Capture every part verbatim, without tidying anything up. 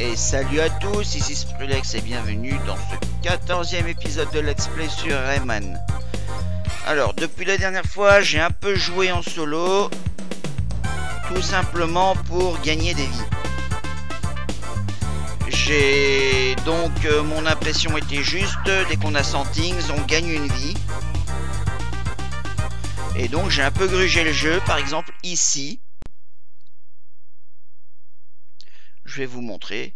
Et salut à tous, ici Sprulex et bienvenue dans ce quatorzième épisode de Let's Play sur Rayman. Alors, depuis la dernière fois, j'ai un peu joué en solo, tout simplement pour gagner des vies. J'ai donc, euh, mon impression était juste, dès qu'on a cent things, on gagne une vie. Et donc j'ai un peu grugé le jeu, par exemple ici. Je vais vous montrer.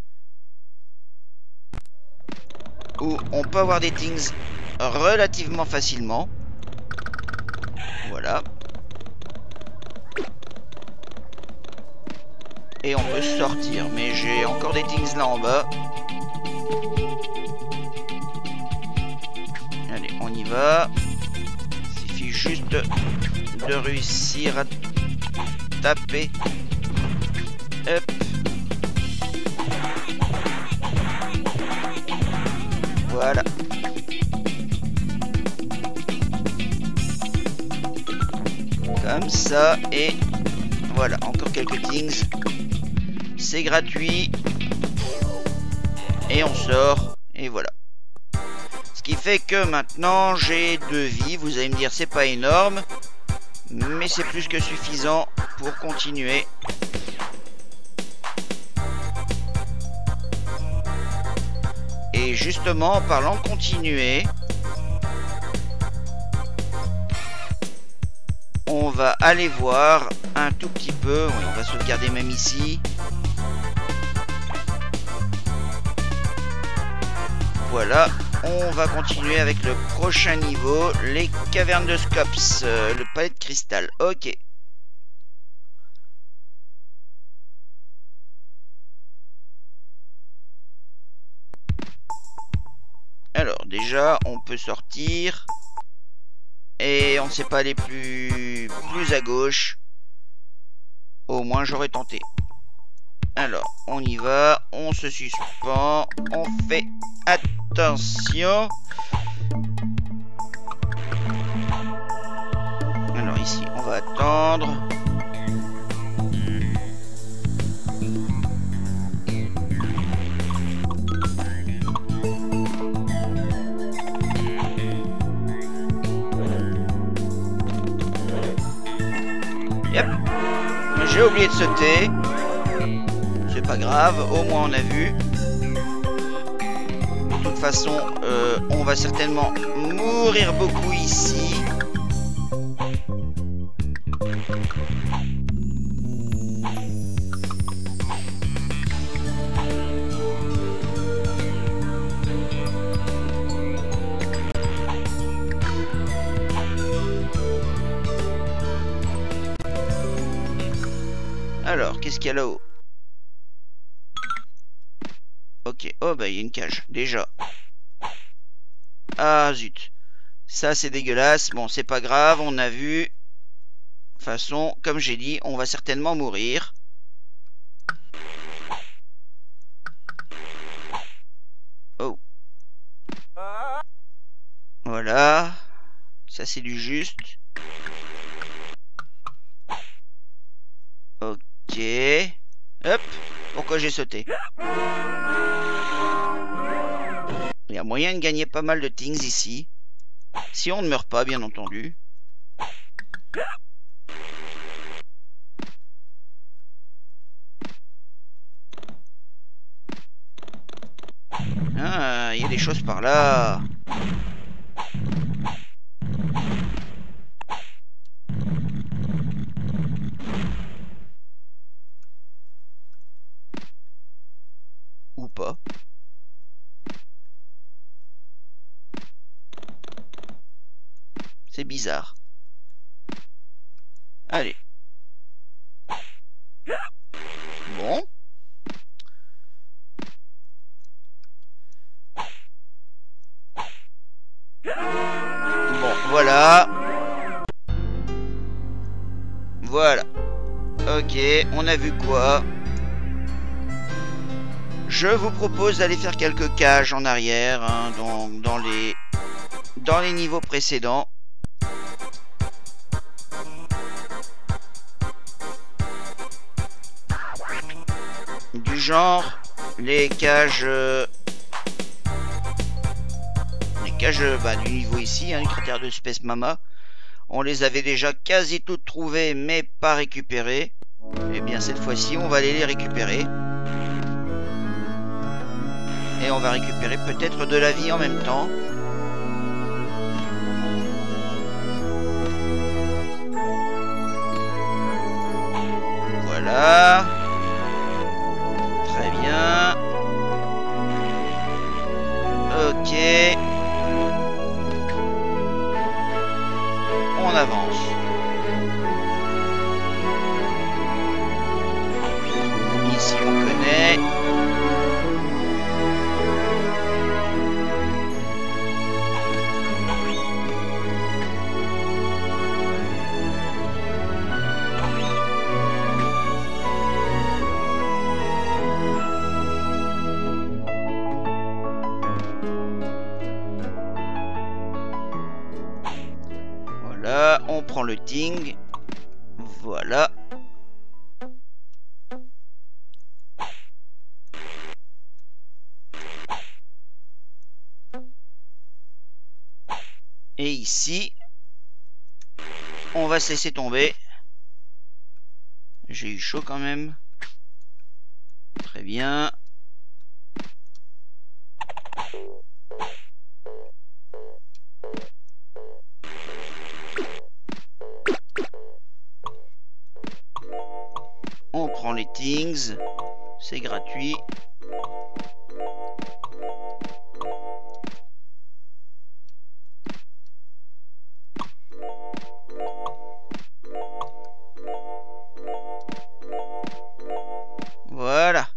Où on peut avoir des things relativement facilement. Voilà. Et on peut sortir. Mais j'ai encore des things là en bas. Allez, on y va. Il suffit juste de réussir à taper. Hop. Voilà. Comme ça. Et voilà. Encore quelques things. C'est gratuit. Et on sort. Et voilà. Ce qui fait que maintenant j'ai deux vies. Vous allez me dire c'est pas énorme. Mais c'est plus que suffisant pour continuer. Et justement, en parlant de continuer, on va aller voir un tout petit peu. Oui, on va sauvegarder même ici. Voilà, on va continuer avec le prochain niveau, les cavernes de Scops, euh, le palais de cristal. Ok. Alors déjà on peut sortir et on ne sait pas aller plus plus à gauche. Au moins j'aurais tenté. Alors on y va, on se suspend, on fait attention. Alors ici on va attendre. J'ai oublié de sauter. C'est pas grave, au moins on a vu. De toute façon, euh, on va certainement mourir beaucoup ici. Alors, qu'est-ce qu'il y a là-haut? Ok, oh bah il y a une cage, déjà. Ah zut. Ça c'est dégueulasse, bon c'est pas grave, on a vu. De toute façon, comme j'ai dit, on va certainement mourir. Oh. Voilà. Ça c'est du juste. Ok. Hop. Pourquoi j'ai sauté? Il y a moyen de gagner pas mal de things ici. Si on ne meurt pas, bien entendu. Ah, il y a des choses par là. Ou pas. C'est bizarre. Allez. Bon. Bon, voilà. Voilà. Ok, on a vu quoi? Je vous propose d'aller faire quelques cages en arrière, hein, dans, dans les dans les niveaux précédents. Du genre les cages... Euh, les cages bah, du niveau ici, hein, du cratère de Space Mama. On les avait déjà quasi toutes trouvées, mais pas récupérées. Et bien cette fois-ci, on va aller les récupérer. Et on va récupérer peut-être de la vie en même temps. Voilà. Très bien. Ok. On avance. Ici on connaît. Voilà, on prend le ting. Voilà. Et ici, on va se laisser tomber. J'ai eu chaud quand même. Très bien. On prend les things. C'est gratuit. Voilà.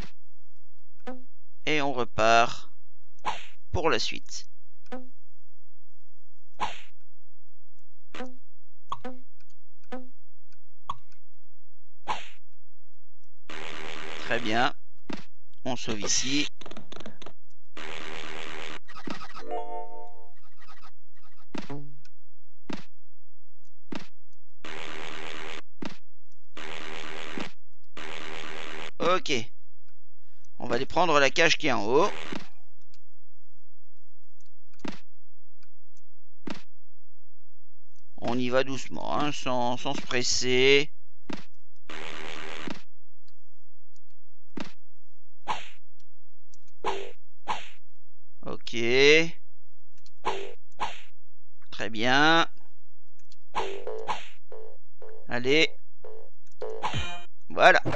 Et on repart pour la suite. Très bien. On sauve ici. Ok. On va aller prendre la cage qui est en haut. On y va doucement, hein, sans, sans se presser. Ok. Très bien. Allez. Voilà.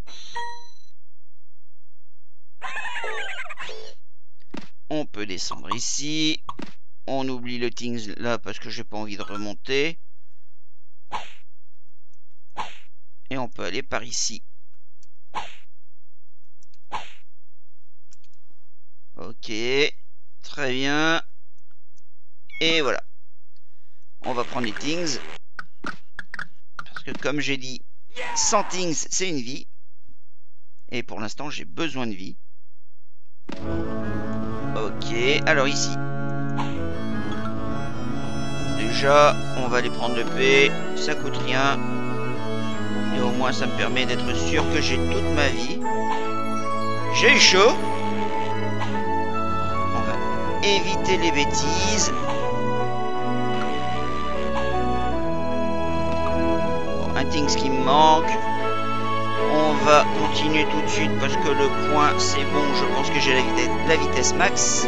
On peut descendre ici. On oublie le things là parce que j'ai pas envie de remonter. Et on peut aller par ici. Ok. Très bien. Et voilà. On va prendre les things. Parce que comme j'ai dit, sans things, c'est une vie. Et pour l'instant, j'ai besoin de vie. Ok. Alors ici. Déjà, on va aller prendre le P. Ça coûte rien. Et au moins, ça me permet d'être sûr que j'ai toute ma vie. J'ai eu chaud. On va éviter les bêtises. Bon, un things qui me manque. On va continuer tout de suite parce que le point, c'est bon. Je pense que j'ai la vitesse, la vitesse max.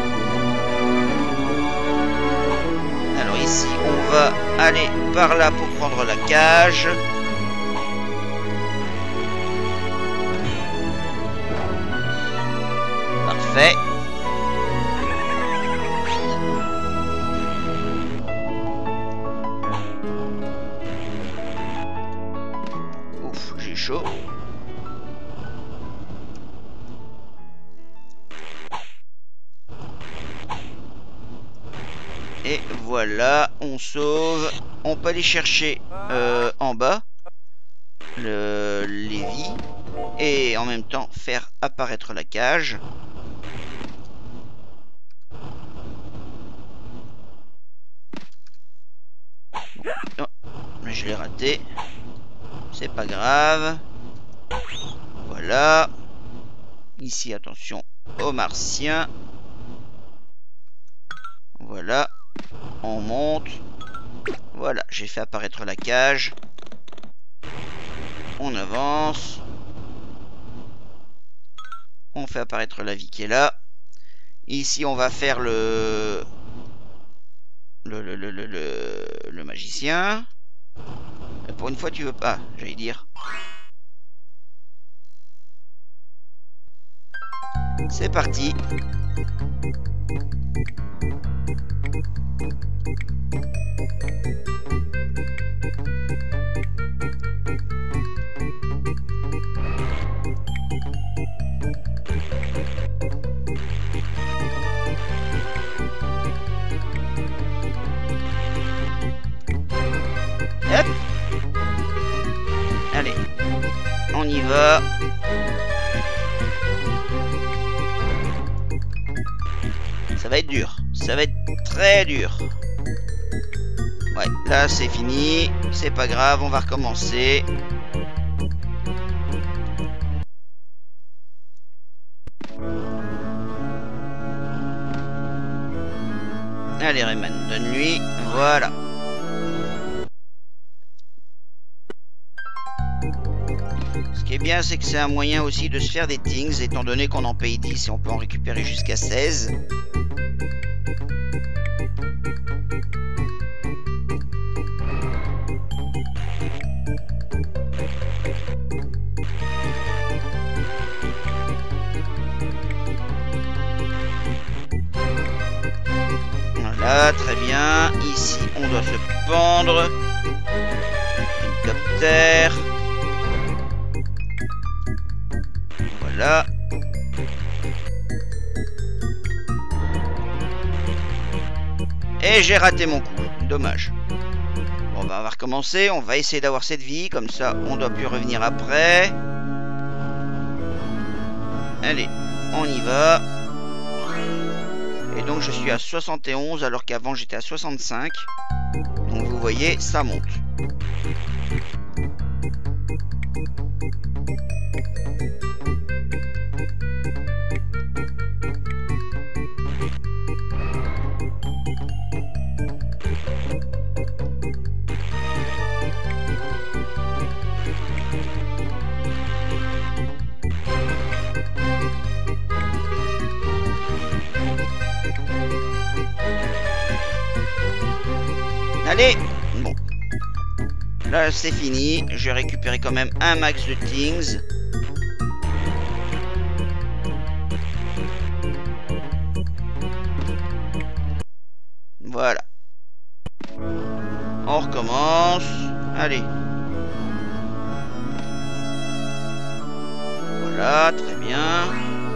Alors ici, on va aller par là pour prendre la cage. Parfait. Ouf, j'ai chaud. Et voilà, on sauve. On peut aller chercher euh, en bas le, les vies et en même temps faire apparaître la cage. Bon, oh, je l'ai raté. C'est pas grave. Voilà. Ici, attention aux martiens. Voilà. On monte. Voilà, j'ai fait apparaître la cage. On avance. On fait apparaître la vie qui est là. Ici, on va faire le... Le, le, le, le, le, le magicien. Pour une fois, tu veux pas, j'allais dire. C'est parti. Hop. Allez, on y va. Ça va être dur, ça va être très dur. Ouais, là c'est fini, c'est pas grave, on va recommencer. Allez Rayman, donne-lui, voilà. Ce qui est bien, c'est que c'est un moyen aussi de se faire des things, étant donné qu'on en paye dix et on peut en récupérer jusqu'à seize. Voilà, très bien. Ici, on doit se pendre. Hélicoptère. Voilà. Et j'ai raté mon coup. Dommage. Bon, bah, on va recommencer. On va essayer d'avoir cette vie. Comme ça, on doit plus revenir après. Allez, on y va. Et donc, je suis à soixante et onze alors qu'avant, j'étais à soixante-cinq. Donc, vous voyez, ça monte. Allez, bon. Là, c'est fini. Je vais récupérer quand même un max de things. Voilà. On recommence. Allez. Voilà, très bien.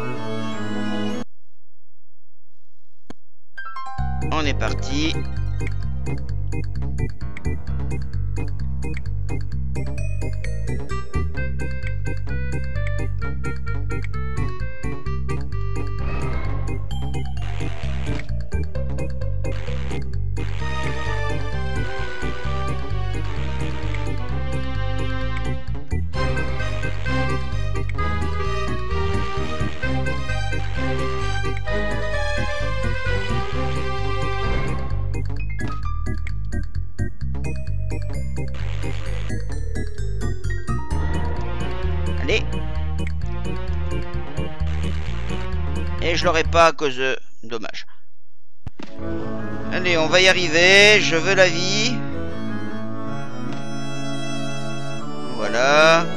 On est parti. Allez. Et je l'aurai pas à cause de... Dommage. Allez, on va y arriver. Je veux la vie. Voilà.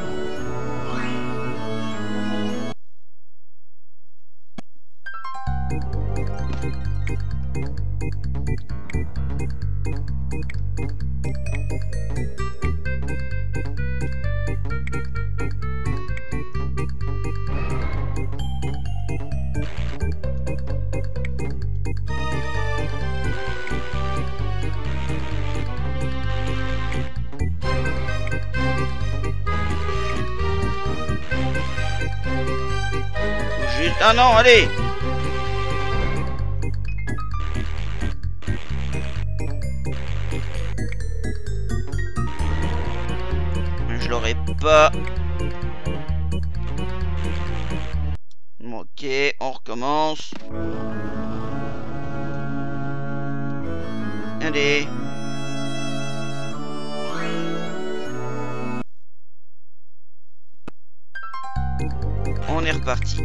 Ah non, allez. Je l'aurais pas. Ok, on recommence. Allez. On est reparti.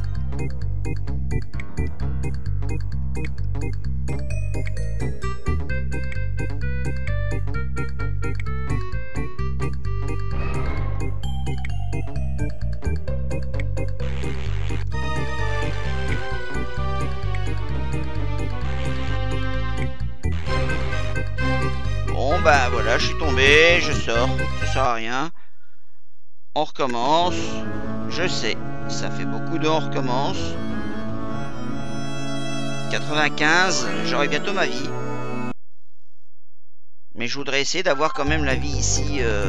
Bon bah voilà, je suis tombé, je sors, ça sert à rien. On recommence. Je sais, ça fait beaucoup de on recommence. quatre-vingt-quinze, j'aurai bientôt ma vie. Mais je voudrais essayer d'avoir quand même la vie ici. Euh...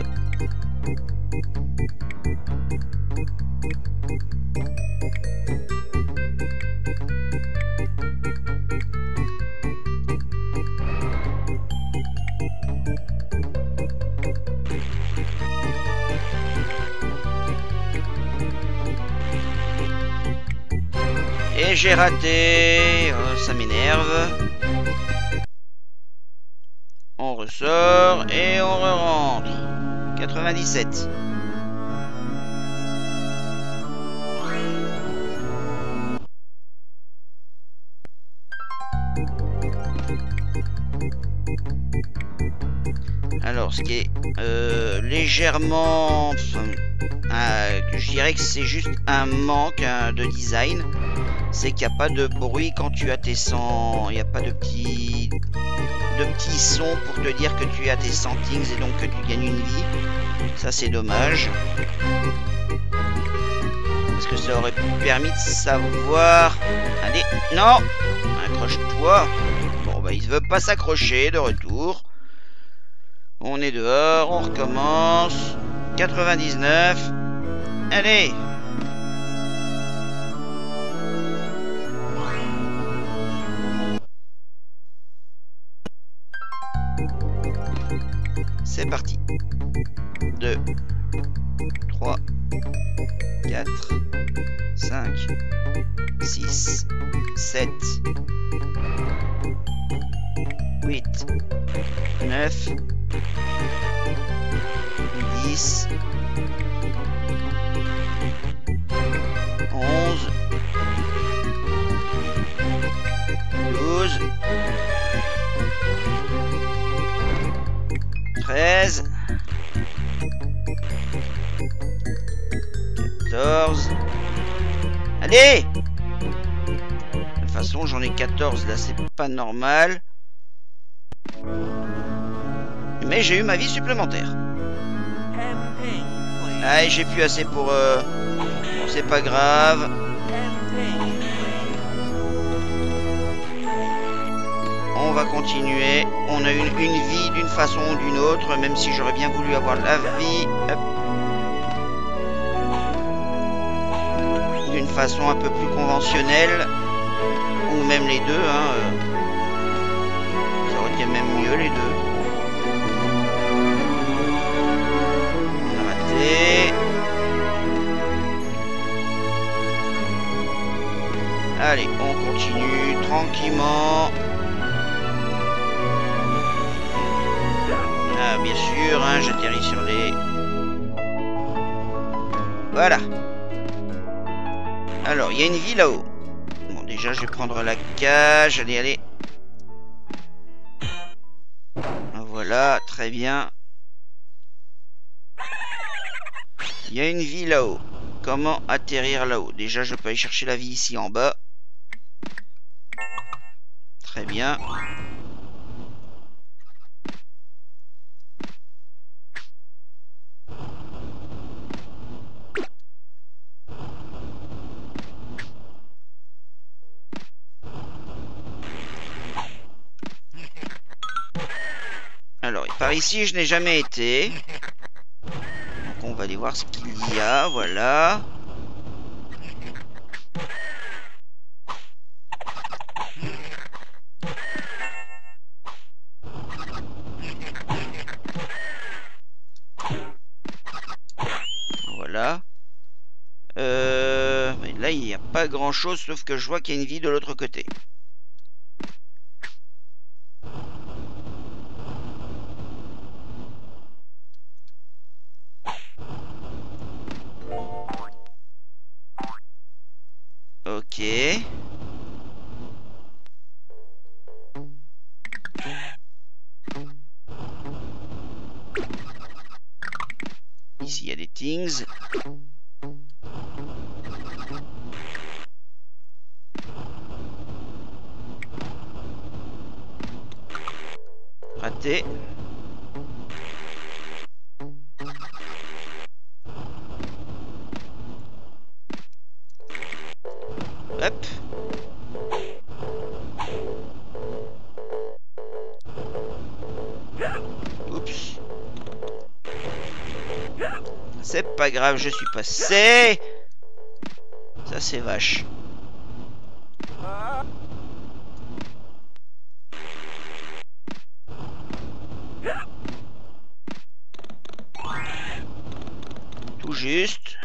Et j'ai raté, oh, ça m'énerve. On ressort et on re-rentre. quatre-vingt-dix-sept. Alors, ce qui est euh, légèrement... Enfin, euh, je dirais que c'est juste un manque hein, de design. C'est qu'il n'y a pas de bruit quand tu as tes cent... Il n'y a pas de petits... de petits sons pour te dire que tu as tes cent things et donc que tu gagnes une vie. Ça, c'est dommage. Parce que ça aurait permis de savoir... Allez, non! Accroche-toi. Bon, bah, il ne veut pas s'accrocher de retour. On est dehors, on recommence. quatre-vingt-dix-neuf. Allez! C'est parti. deux, trois, quatre, cinq, six, sept, huit, neuf, dix, onze, douze, treize, quatorze. Allez! De toute façon, j'en ai quatorze là, c'est pas normal. Mais j'ai eu ma vie supplémentaire. Ah, j'ai plus assez pour... Euh... Bon, c'est pas grave. On va continuer. On a une, une vie d'une façon ou d'une autre, même si j'aurais bien voulu avoir la vie d'une façon un peu plus conventionnelle, ou même les deux. Hein. Ça aurait été même mieux les deux. On a raté. Allez, on continue tranquillement. Ah, bien sûr, hein, j'atterris sur les... Voilà. Alors, il y a une vie là-haut. Bon, déjà, je vais prendre la cage. Allez, allez. Voilà, très bien. Il y a une vie là-haut. Comment atterrir là-haut? Déjà, je peux aller chercher la vie ici en bas. Très bien. Alors, par ici, je n'ai jamais été. Donc, on va aller voir ce qu'il y a. Voilà. Voilà. Euh, là, il n'y a pas grand chose, sauf que je vois qu'il y a une vie de l'autre côté. Ok. Ici, il y a des things. Raté. Hop. Oups. C'est pas grave, je suis passé. Ça, c'est vache. Tout juste.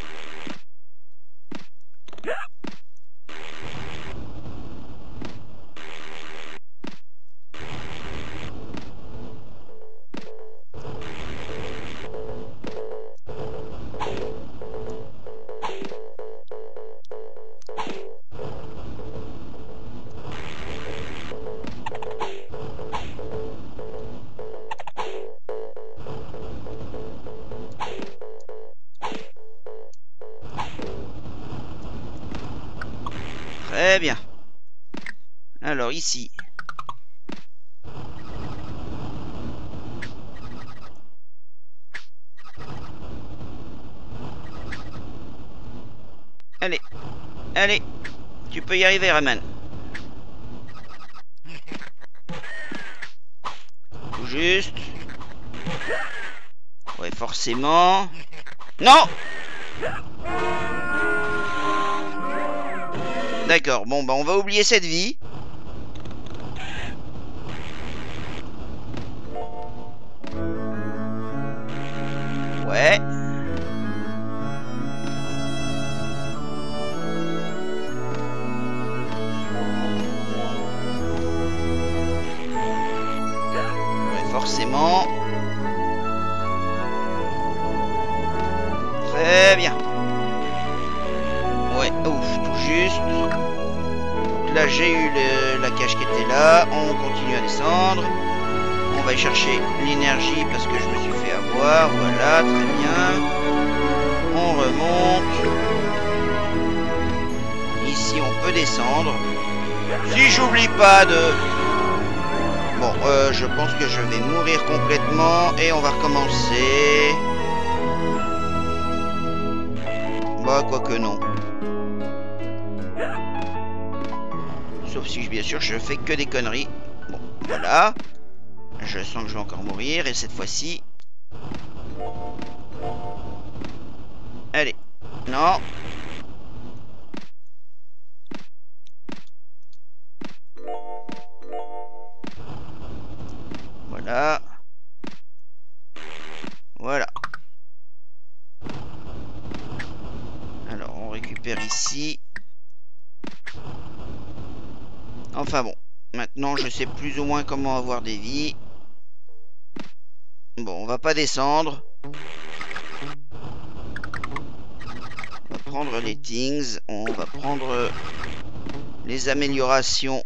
Très bien. Alors ici. Allez. Allez. Tu peux y arriver, Rayman. Tout juste. Ouais, forcément. Non! D'accord, bon bah on va oublier cette vie. Ouais. Ouais, forcément. Très bien. Ouais, ouf, tout juste. Donc là, j'ai eu le, la cage qui était là. On continue à descendre. On va chercher l'énergie parce que je me suis fait avoir. Voilà, très bien. On remonte. Ici, on peut descendre. Si j'oublie pas de... Bon, euh, je pense que je vais mourir complètement. Et on va recommencer. Bah, quoique non. Sauf si, bien sûr, je fais que des conneries. Bon, voilà. Je sens que je vais encore mourir. Et cette fois-ci... Allez. Non. Voilà. Voilà. Alors, on récupère ici. Enfin bon. Maintenant, je sais plus ou moins comment avoir des vies. Bon, on va pas descendre. On va prendre les things. On va prendre les améliorations.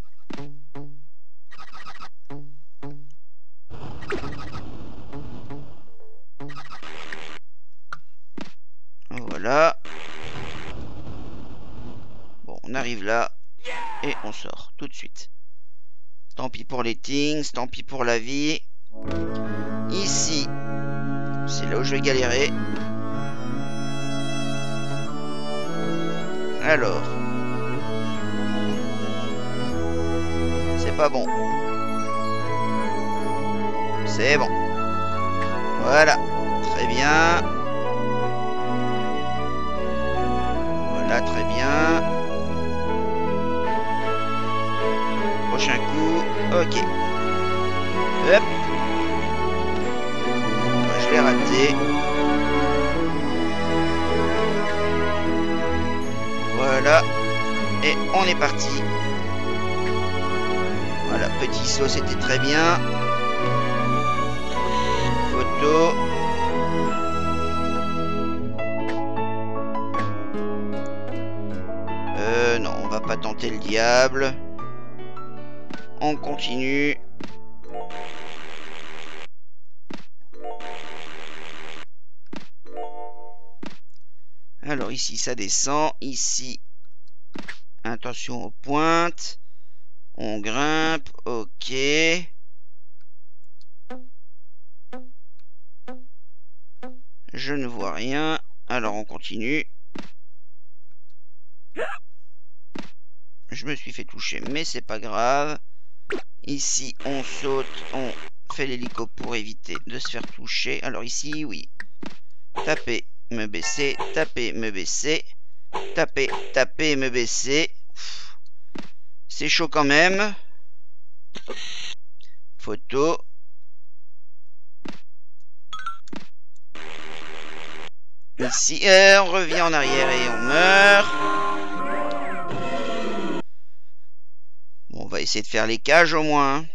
Voilà. Bon, on arrive là. Et on sort tout de suite. Tant pis pour les things. Tant pis pour la vie. Ici. C'est là où je vais galérer. Alors. C'est pas bon. C'est bon. Voilà. Très bien. Voilà, très bien. Prochain coup. Ok. Hop. Je l'ai raté. Voilà. Et on est parti. Voilà, petit saut, c'était très bien. Photo. Euh, non, on va pas tenter le diable. On continue. Alors ici, ça descend. Ici, attention aux pointes. On grimpe. Ok. Je ne vois rien. Alors on continue. Je me suis fait toucher, mais c'est pas grave. Ici, on saute. On fait l'hélico pour éviter de se faire toucher. Alors ici, oui. Taper, me baisser. Taper, me baisser. Taper, taper, me baisser. C'est chaud quand même. Photo. Ici, euh, on revient en arrière et on meurt. Bon, on va essayer de faire les cages au moins.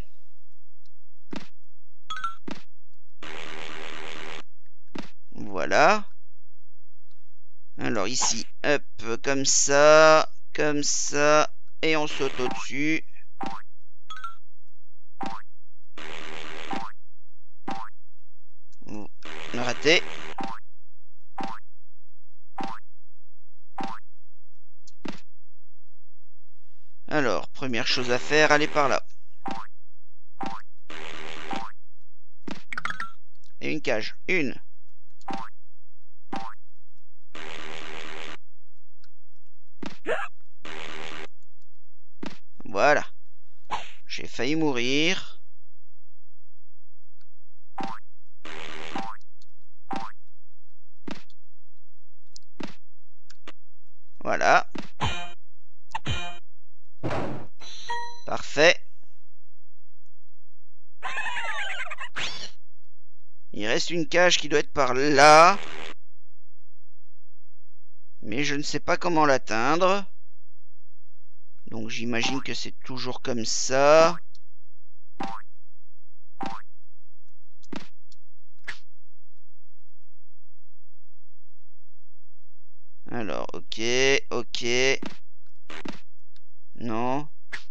Voilà. Alors ici, hop, comme ça, comme ça, et on saute au-dessus. Raté. Alors, première chose à faire, aller par là. Et une cage. Une. Voilà. J'ai failli mourir. Voilà. Parfait. Il reste une cage qui doit être par là. Mais je ne sais pas comment l'atteindre. Donc j'imagine que c'est toujours comme ça. Alors, ok, ok. Non.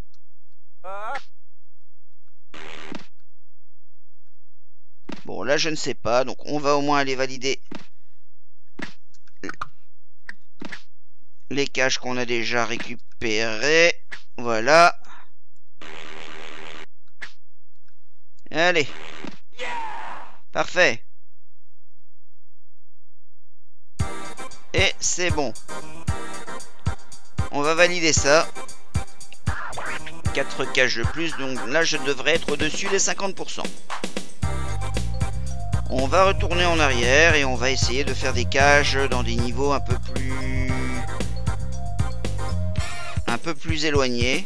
Bon, là, je ne sais pas. Donc, on va au moins aller valider les cages qu'on a déjà récupérées. Voilà. Allez. Parfait. Et c'est bon. On va valider ça. quatre cages de plus. Donc là, je devrais être au-dessus des cinquante pour cent. On va retourner en arrière et on va essayer de faire des cages dans des niveaux un peu plus... un peu plus éloignés.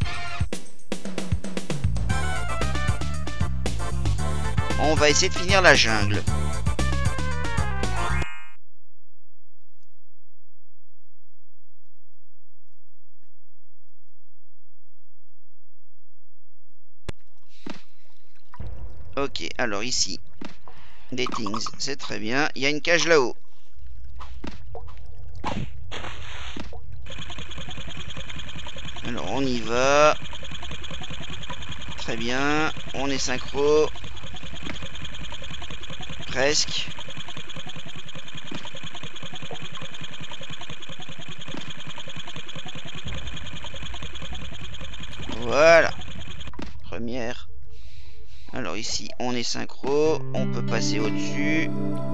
On va essayer de finir la jungle. Ok, alors ici, des things, c'est très bien. Il y a une cage là-haut. Alors on y va. Très bien, on est synchro. Presque. Voilà. Première. Alors ici, on est synchro. On peut passer au-dessus.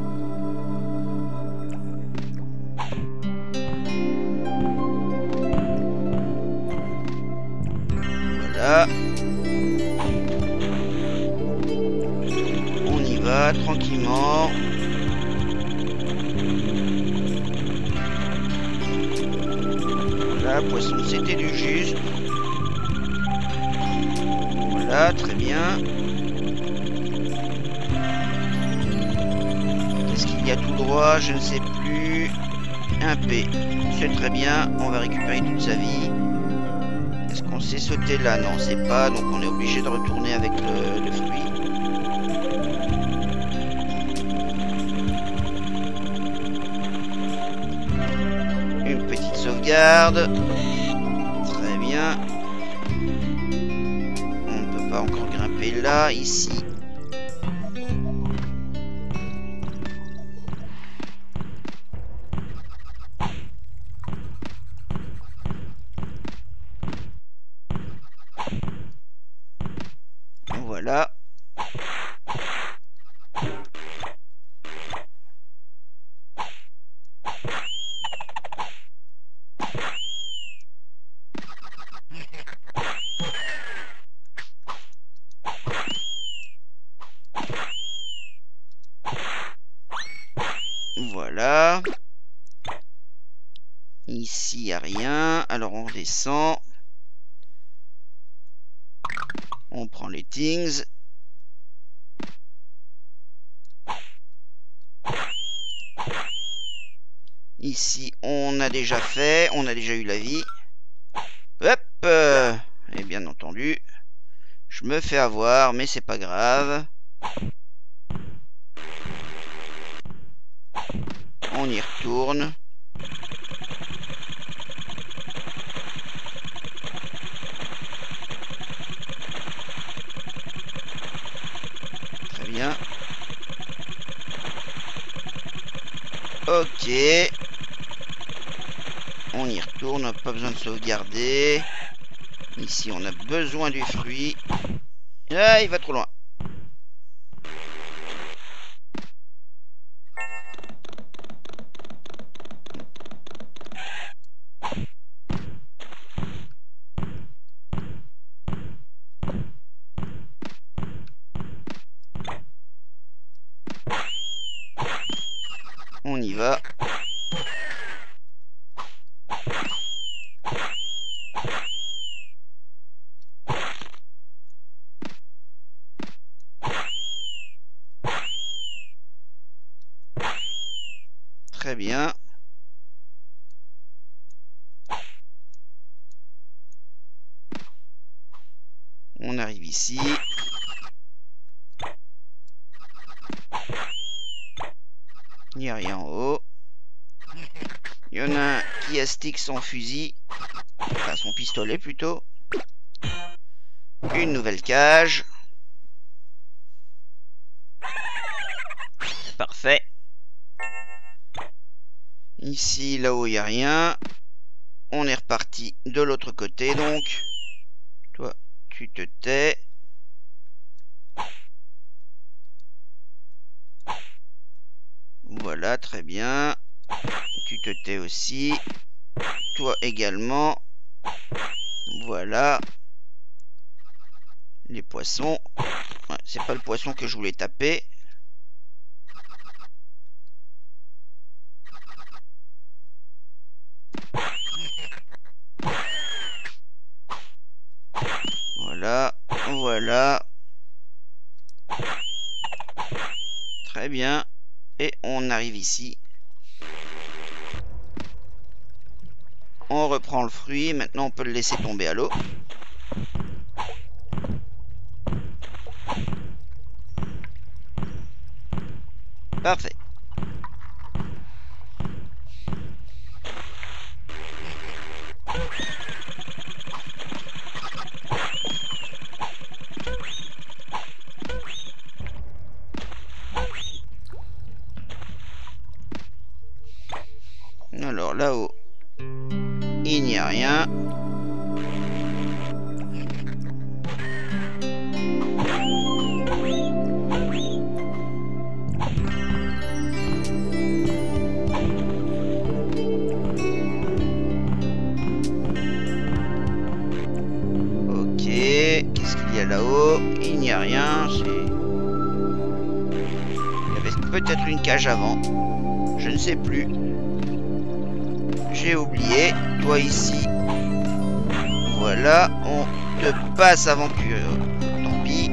Voilà. On y va tranquillement. Voilà, poisson, c'était du juste. Voilà, très bien. Qu'est-ce qu'il y a tout droit? Je ne sais plus. Un P, c'est très bien. On va récupérer toute sa vie. Est-ce qu'on s'est sauté là? Non, c'est pas. Donc on est obligé de retourner avec le, le fruit. Une petite sauvegarde. Très bien. On ne peut pas encore grimper là, ici. Voilà. Voilà. Ici, il n'y a rien. Alors, on redescend. On prend les things. Ici, on a déjà fait. On a déjà eu la vie. Hop euh, Et bien entendu, je me fais avoir, mais c'est pas grave. On y retourne. Très bien. Ok. On y retourne, pas besoin de sauvegarder. Ici, on a besoin du fruit. Ah, il va trop loin. On y va. Très bien. On arrive ici. Il n'y a rien en haut. Il y en a un qui astique son fusil. Enfin, son pistolet plutôt. Une nouvelle cage. Parfait. Ici, là-haut, il n'y a rien. On est reparti de l'autre côté, donc. Toi, tu te tais. Voilà, très bien. Tu te tais aussi. Toi également. Voilà. Les poissons. Ouais, c'est pas le poisson que je voulais taper. Voilà. Voilà. Très bien. Et on arrive ici. On reprend le fruit. Maintenant, on peut le laisser tomber à l'eau. Parfait. Alors là-haut, il n'y a rien. Ok, qu'est-ce qu'il y a là-haut? Il n'y a rien. Il y avait peut-être une cage avant. Je ne sais plus. J'ai oublié. Toi ici. Voilà. On te passe avant que... Tant pis.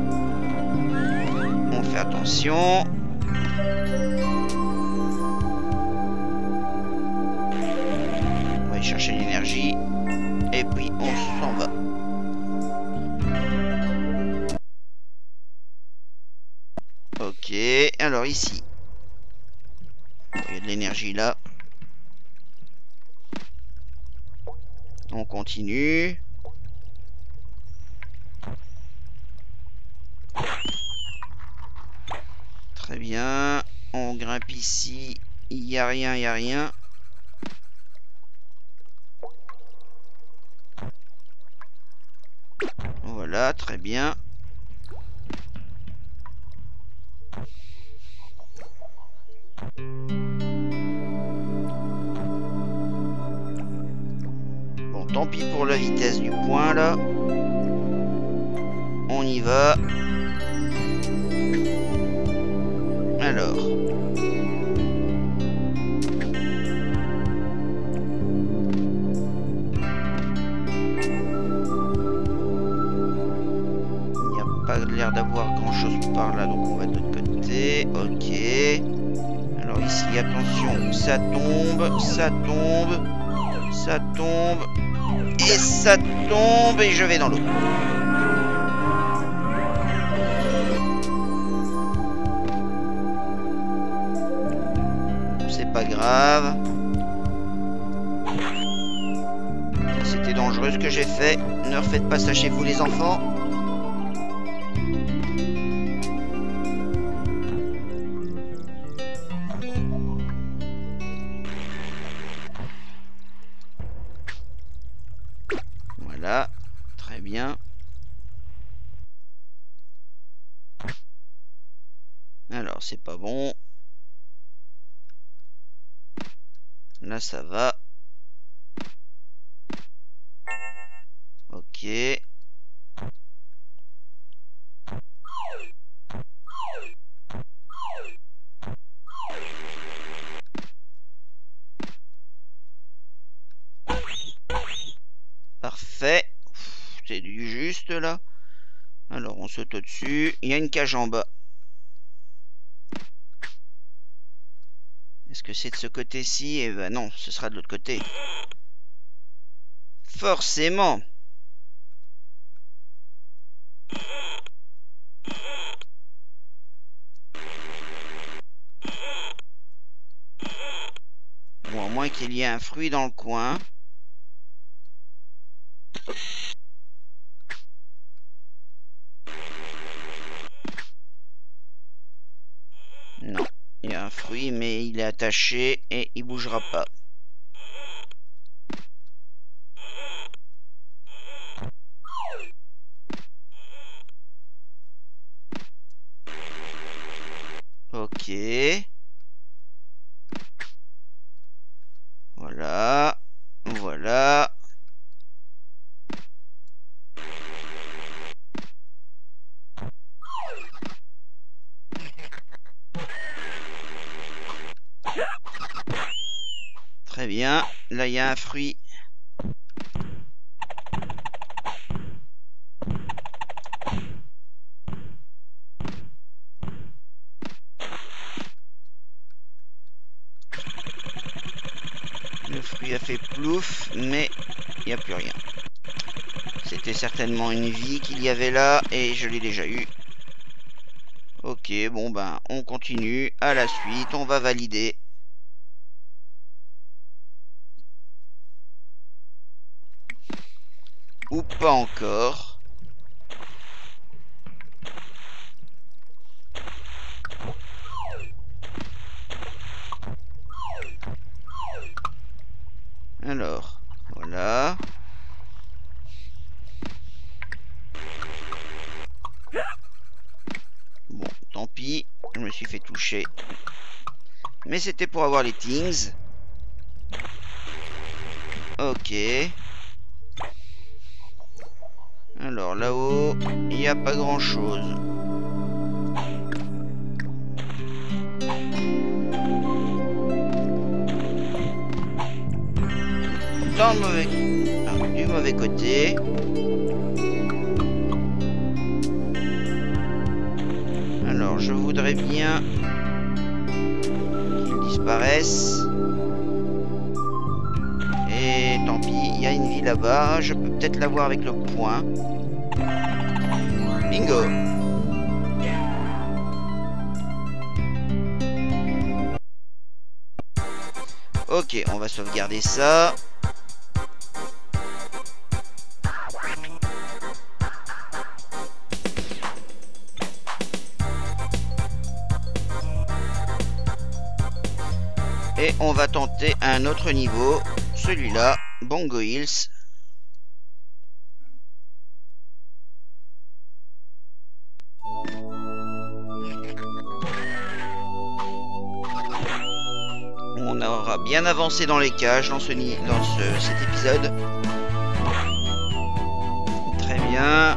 On fait attention. chercher l'énergie. Et puis on s'en va. Ok, alors ici. Il y a de l'énergie là. On continue. Très bien. On grimpe ici. Il n'y a rien, il n'y a rien. Voilà, très bien. Bon, tant pis pour la vitesse du point là. On y va. Alors. Il n'y a pas l'air d'avoir grand chose par là, donc on va de l'autre côté. Ok. Alors ici, attention, ça tombe, ça tombe, ça tombe, et ça tombe, et je vais dans l'eau. C'est pas grave. C'était dangereux ce que j'ai fait. Ne refaites pas ça chez vous les enfants. Voilà, très bien. Alors, c'est pas bon. Là, ça va. Ok. Parfait. C'est du juste là. Alors, on saute au-dessus. Il y a une cage en bas. Est-ce que c'est de ce côté-ci? Eh ben non, ce sera de l'autre côté. Forcément. Bon, à moins qu'il y ait un fruit dans le coin. Non, il y a un fruit, mais il est attaché et il bougera pas. Ok. Voilà. Voilà. Très bien. Là, il y a un fruit. Le fruit a fait plouf, mais il n'y a plus rien. C'était certainement une vie qu'il y avait là, et je l'ai déjà eu. Ok, bon ben, on continue. À la suite, on va valider. Ou pas encore. Alors, voilà. Bon, tant pis, je me suis fait toucher. Mais c'était pour avoir les things. Ok. Alors là-haut, il n'y a pas grand-chose. Dans le mauvais... Ah, du mauvais côté. Alors, je voudrais bien qu'il disparaisse. Et tant tant pis. Il y a une vie là-bas. Je peux peut-être l'avoir avec le point. Bingo. Ok, on va sauvegarder ça. Et on va tenter un autre niveau, celui-là, Bongo Hills. On aura bien avancé dans les cages dans, ce, dans ce, cet épisode. Très bien.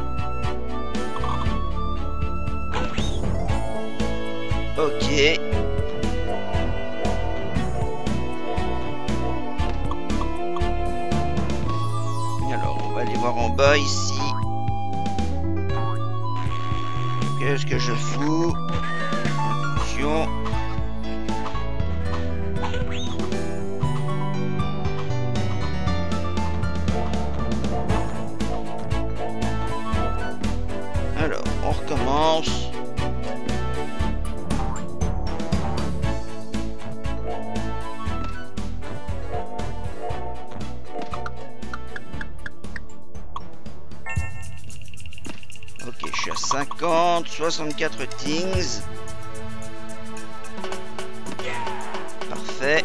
Ok. Alors, on va aller voir en bas ici. Qu'est-ce que je fous? Attention. Alors, on recommence. Ok, je suis à cinquante, soixante-quatre things. Parfait.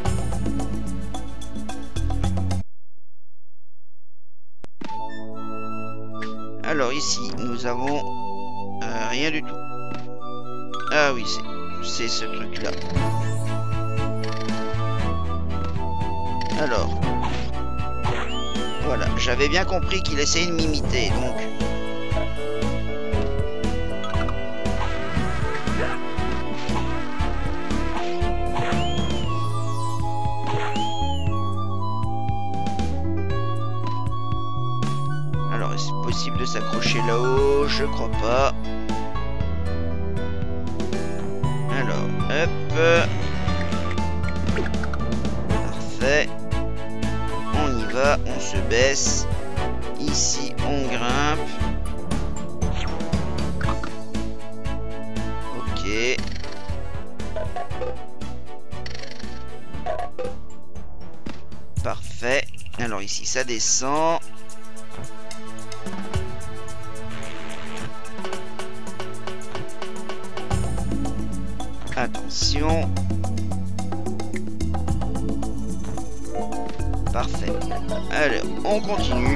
Alors ici, nous avons euh, rien du tout. Ah oui, c'est ce truc-là. Alors, voilà, j'avais bien compris qu'il essayait de m'imiter, donc... Alors, est-ce possible de s'accrocher là-haut? Je crois pas. Alors, hop. Parfait. On y va, on se baisse. Ici, on grimpe. Ok. Parfait. Alors ici, ça descend. Attention. Parfait. Alors, on continue.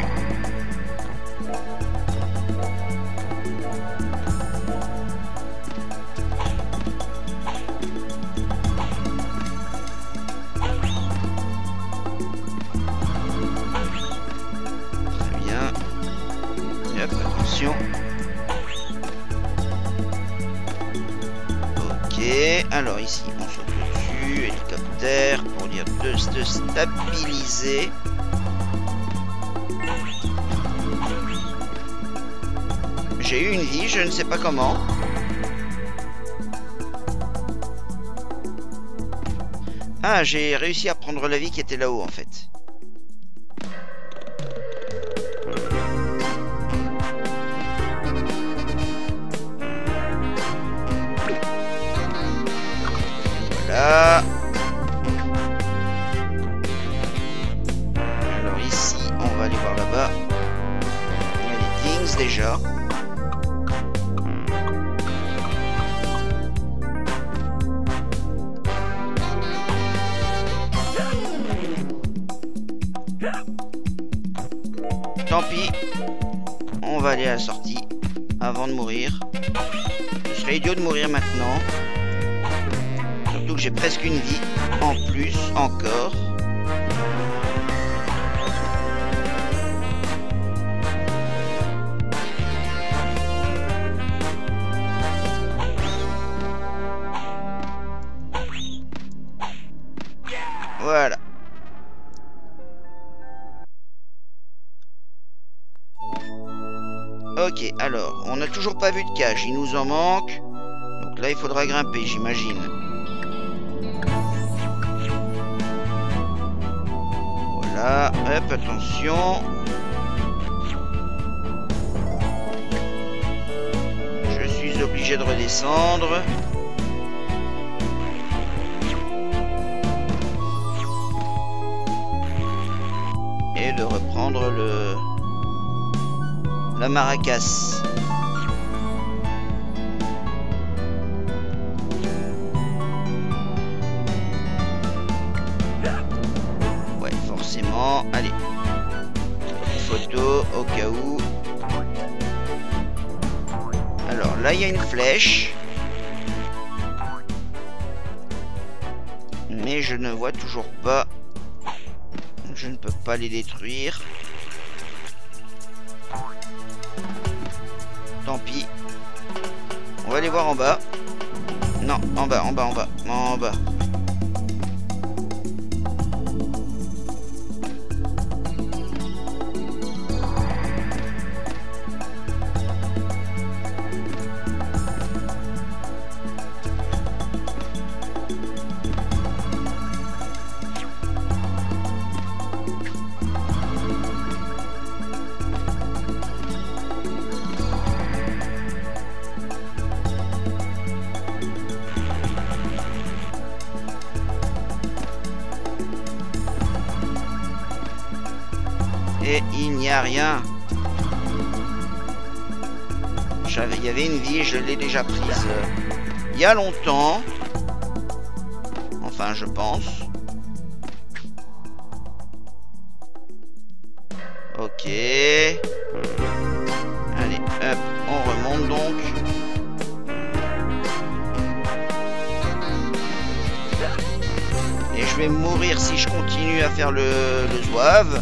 Très bien. Hop, attention. Ok, alors ici on saute dessus, hélicoptère pour dire de se stabiliser. J'ai eu une vie, je ne sais pas comment. Ah, j'ai réussi à prendre la vie qui était là-haut en fait. Voilà. Alors ici, on va aller voir là-bas. Il y a des things déjà. Tant pis. On va aller à la sortie avant de mourir. Ce serait idiot de mourir maintenant. Surtout que j'ai presque une vie en plus encore. Voilà. Ok, alors, on n'a toujours pas vu de cage, il nous en manque. Donc là, il faudra grimper, j'imagine. Voilà, hop, attention. Je suis obligé de redescendre. Et de reprendre le... la maracas. Ouais, forcément. Allez. Une photo au cas où. Alors là, il y a une flèche. Mais je ne vois toujours pas. Je ne peux pas les détruire. Tant pis. On va aller voir en bas. Non, en bas, en bas, en bas, en bas. Et il n'y a rien. J'avais, il y avait une vie, je l'ai déjà prise euh, il y a longtemps. Enfin, je pense. Ok. Allez, hop, on remonte donc. Et je vais mourir si je continue à faire le, le zouave.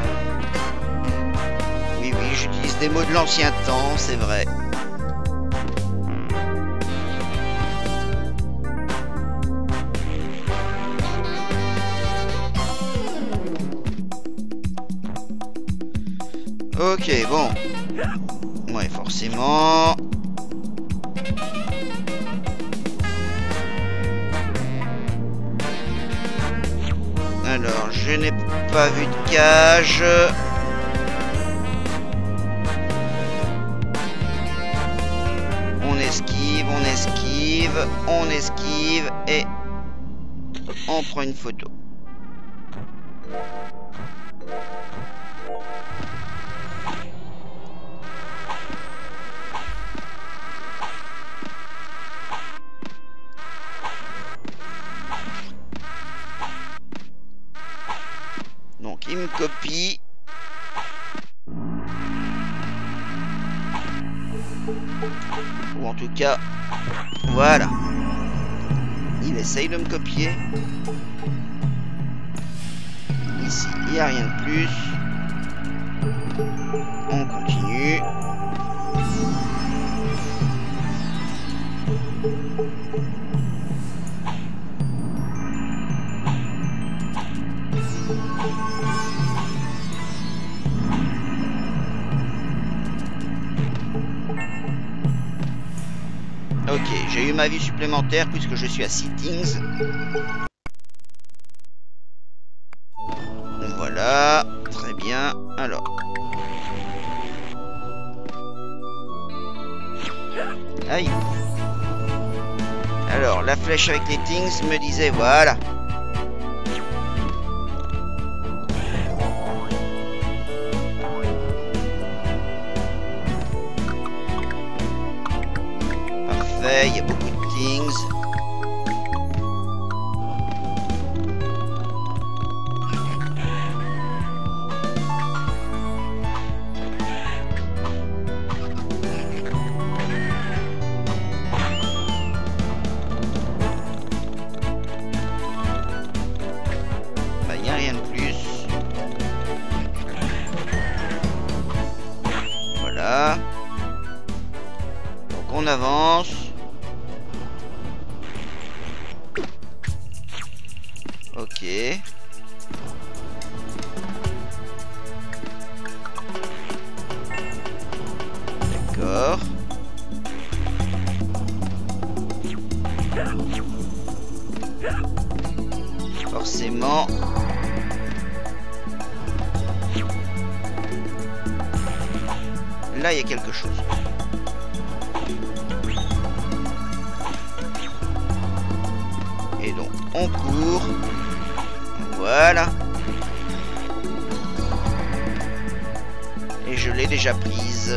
Oui, oui, j'utilise des mots de l'ancien temps, c'est vrai. Ok, bon. Ouais, forcément. Alors, je n'ai pas vu de cage. On esquive, on esquive, on esquive et on prend une photo. Donc il me copie. Ou en tout cas, voilà. Il essaye de me copier. Ici, il n'y a rien de plus. On continue. Ok, j'ai eu ma vie supplémentaire puisque je suis à Settings. Voilà, très bien. Alors. Aïe. Alors, la flèche avec les things me disait voilà. Il y a beaucoup de things. Bah, il n'y a rien de plus. Voilà. Donc on avance. Ok. D'accord. Forcément. Là, il y a quelque chose. Et donc, on court. Voilà. Et je l'ai déjà prise.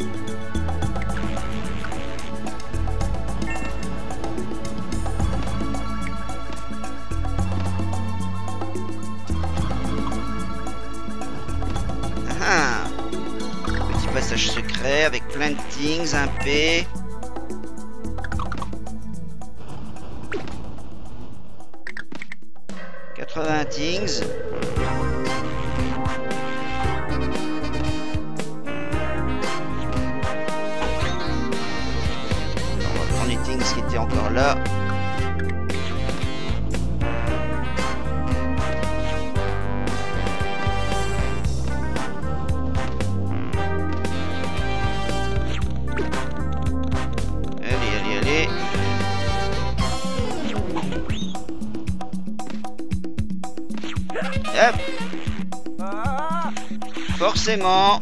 Ah, petit passage secret avec plein de things, un P. quatre-vingts things. On va prendre les things qui étaient encore là. Hop. Forcément.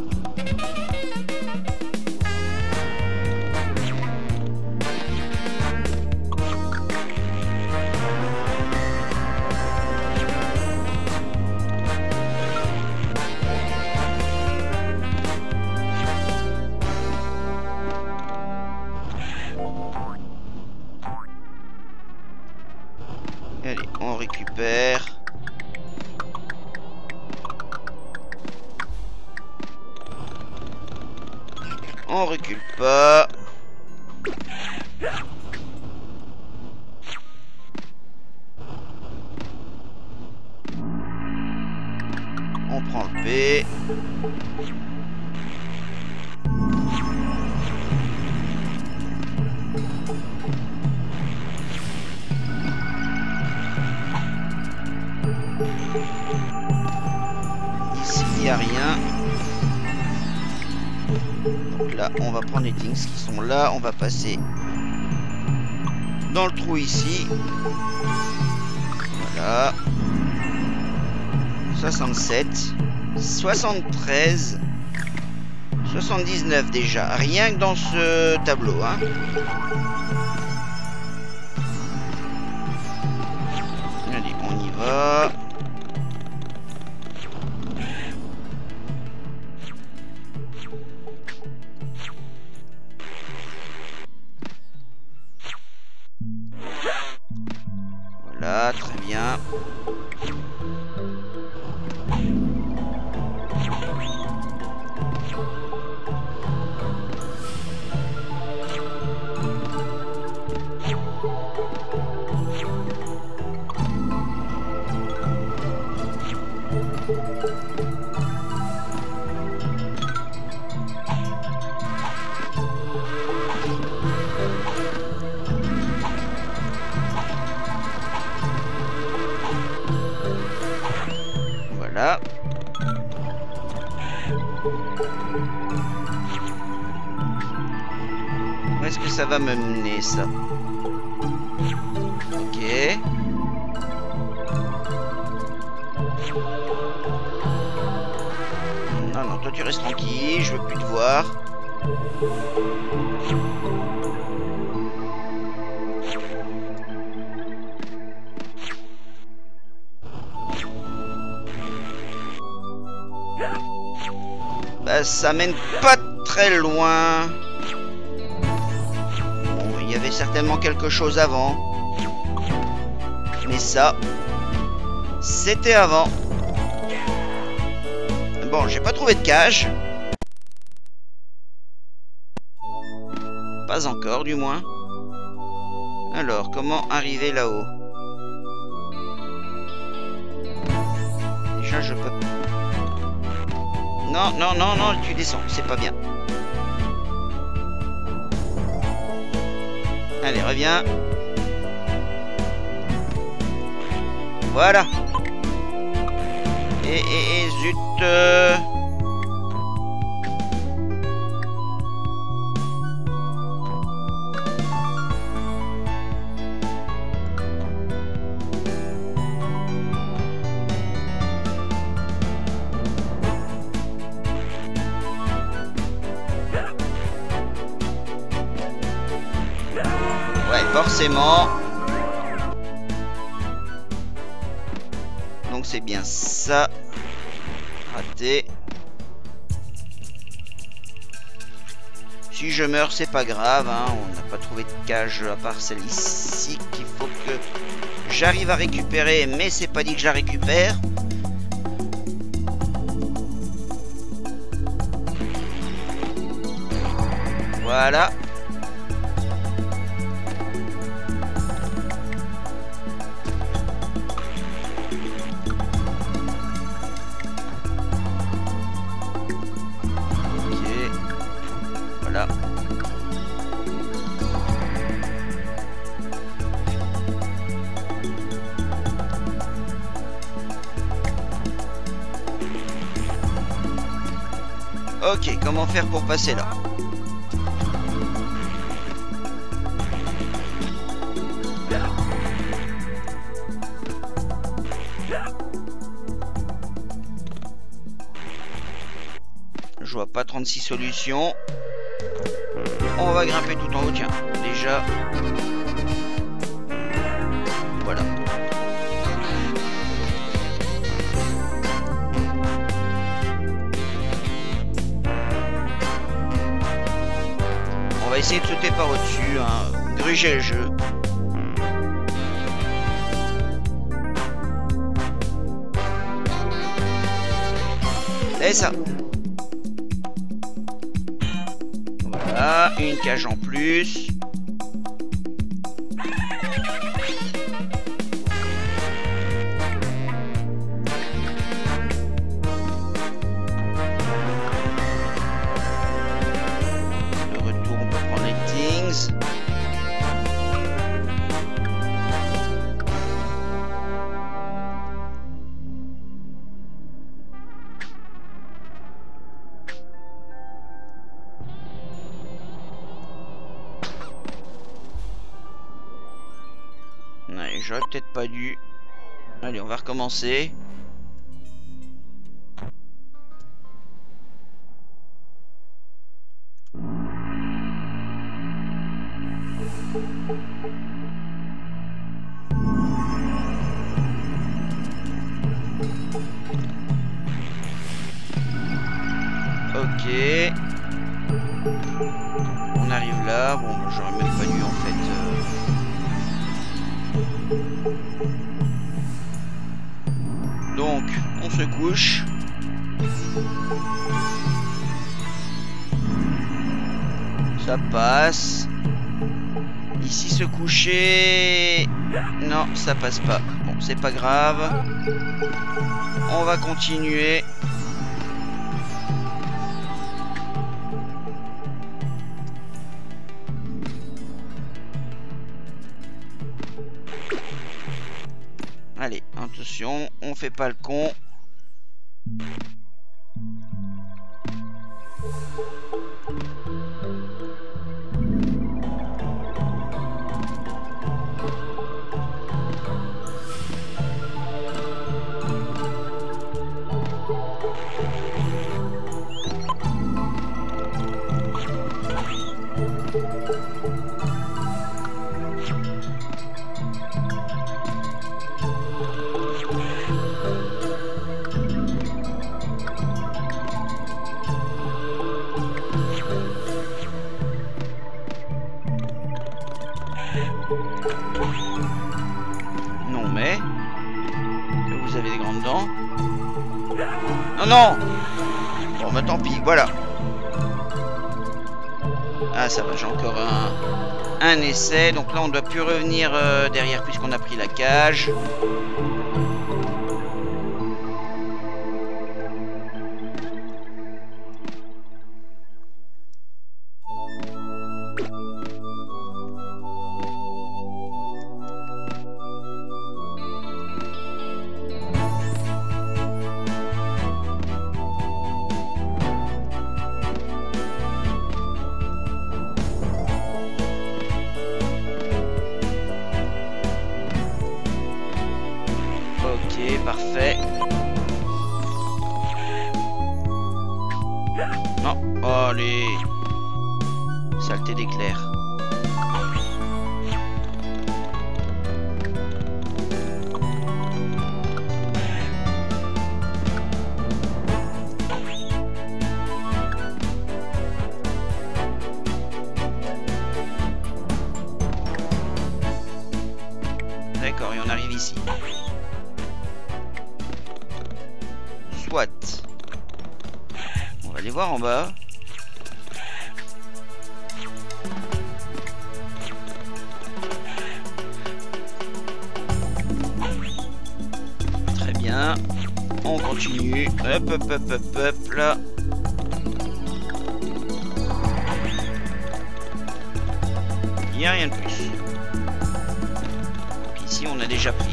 Allez, on récupère. On recule pas. On prend le P. Ici, il n'y a rien. Donc là, on va prendre les things qui sont là. On va passer dans le trou ici. Voilà. soixante-sept. soixante-treize. soixante-dix-neuf déjà. Rien que dans ce tableau. Hein. Allez, on y va. Voilà, très bien. Voilà. Où est-ce que ça va me mener, ça? Ok. Non, non, toi tu restes tranquille, je veux plus te voir. Bah, ça mène pas très loin. Bon, il y avait certainement quelque chose avant. Mais ça, c'était avant. Bon, j'ai pas trouvé de cage. Pas encore, du moins. Alors, comment arriver là-haut? Déjà, je peux... Non, non, non, non, tu descends, c'est pas bien. Allez, reviens. Voilà. Et, et, et zut. Euh... Forcément. Donc c'est bien ça. Raté. Si je meurs, c'est pas grave, hein. On n'a pas trouvé de cage à part celle-ci qu'il faut que j'arrive à récupérer, mais c'est pas dit que je la récupère. Voilà. Voilà. Ok, comment faire pour passer là? Je vois pas trente-six solutions. On va grimper tout en haut, tiens, déjà. Voilà. On va essayer de sauter par au-dessus, hein. Gruger le jeu. C'est ça. Voilà, une cage en plus. De retour, on peut prendre les things. J'aurais peut-être pas dû. Allez, on va recommencer. Ok. On arrive là. Bon, j'aurais même pas dû en fait. Euh... Donc, on se couche. Ça passe. Ici, se coucher. Non, ça passe pas. Bon, c'est pas grave. On va continuer. Allez, attention, on fait pas le con. Non mais vous avez des grandes dents. Non non. Bon bah tant pis, voilà. Ah ça va, j'ai encore un, un essai. Donc là on ne doit plus revenir euh, derrière puisqu'on a pris la cage. Parfait. Non, oh les saletés d'éclairs. ici. Soit. On va aller voir en bas. Très bien. On continue. Hop, hop, hop, hop, hop, là. Il n'y a rien de plus. Donc ici, on a déjà pris.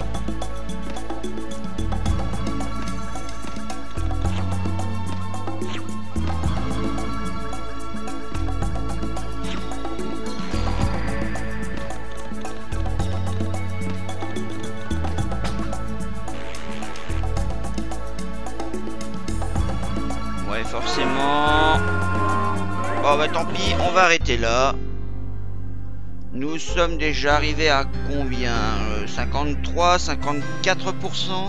Ouais, forcément. Bon, bah tant pis, on va arrêter là. Nous sommes déjà arrivés à combien? euh, cinquante-trois, cinquante-quatre pour cent.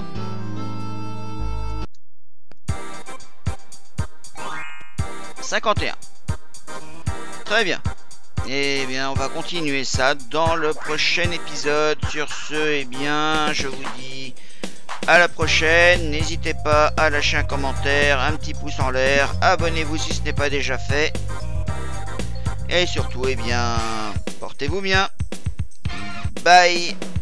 cinquante et un. Très bien. Eh bien, on va continuer ça dans le prochain épisode. Sur ce, eh bien, je vous dis à la prochaine. N'hésitez pas à lâcher un commentaire, un petit pouce en l'air. Abonnez-vous si ce n'est pas déjà fait. Et surtout, eh bien, portez-vous bien. Bye.